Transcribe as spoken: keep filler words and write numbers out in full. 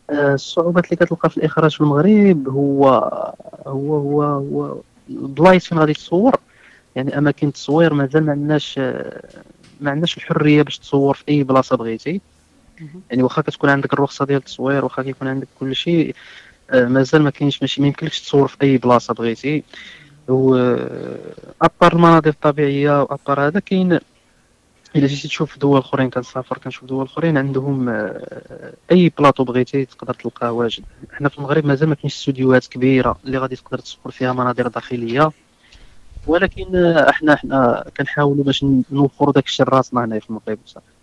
آه، الصعوبات اللي كتلقى في الاخراج في المغرب هو هو هو هو البلايص فين غادي تصور. يعني اماكن التصوير مازال ما عندناش ما عندناش الحريه باش تصور في اي بلاصه بغيتي. مهم. يعني واخا كتكون عندك الرخصه ديال التصوير، واخا كيكون عندك كل شيء، آه، مازال ما كاينش، ماشي ما يمكنلكش تصور في اي بلاصه بغيتي. و ابار المناظر الطبيعيه وابار هذا كاين. الا جيتي تشوف دول اخرين، كنسافر كنشوف دول اخرين عندهم آه، اي بلاطو بغيتي تقدر تلقاه واجد. حنا في المغرب مازال ما كاينش استوديوهات كبيره اللي غادي تقدر تصور فيها مناظر داخليه. ولكن آه، احنا احنا كنحاولوا باش نوفروا داك الشيء لراسنا هنا في المغرب.